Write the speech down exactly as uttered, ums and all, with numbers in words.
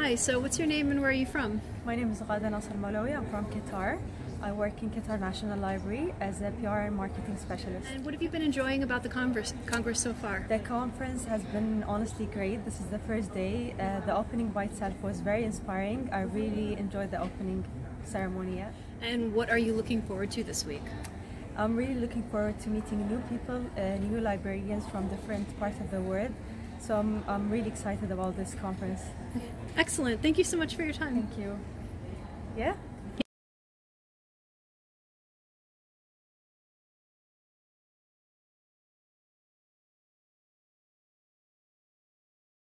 Hi, so what's your name and where are you from? My name is Ghada Al Mawlawi. I'm from Qatar. I work in Qatar National Library as a P R and marketing specialist. And what have you been enjoying about the Congress, Congress so far? The conference has been honestly great. This is the first day. Uh, the opening by itself was very inspiring. I really enjoyed the opening ceremony. Yeah. And what are you looking forward to this week? I'm really looking forward to meeting new people, uh, new librarians from different parts of the world. So I'm, I'm really excited about this conference. Excellent. Thank you so much for your time. Thank you. Yeah.